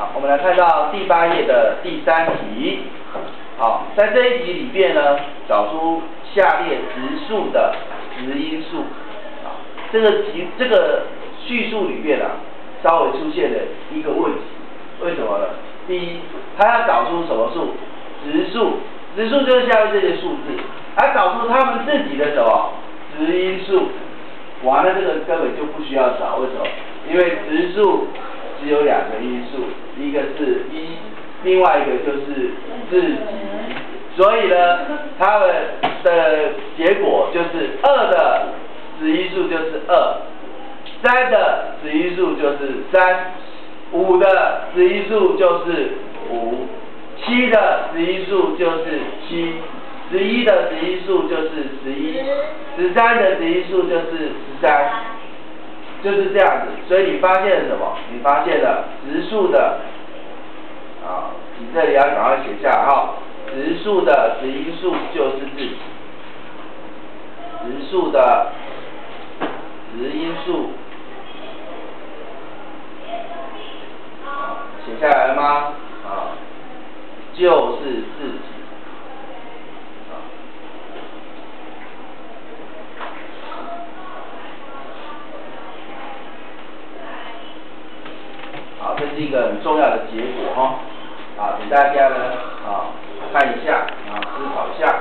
好，我们来看到第8页的第3题。好，在这一题里边呢，找出下列质数的质因数。啊，这个叙述里面啊，稍微出现了一个问题，为什么呢？第一，他要找出什么数？质数，质数就是下面这些数字，而找出他们自己的什么质因数。哇，那这个根本就不需要找，为什么？因为质数只有2个因素，一个是1，另外一个就是自己，所以呢，它们的结果就是2的质因数就是2，3的质因数就是3，5的质因数就是5，7的质因数就是7，11的质因数就是11，13的质因数就是13，就是这样子。所以你发现了什么？你发现了质数的你这里要赶快写下来哈。质数的质因数就是自己，质数的质因数，写下来了吗？就是自己。好，这是一个很重要的结果哈。好，请大家呢看一下思考一下。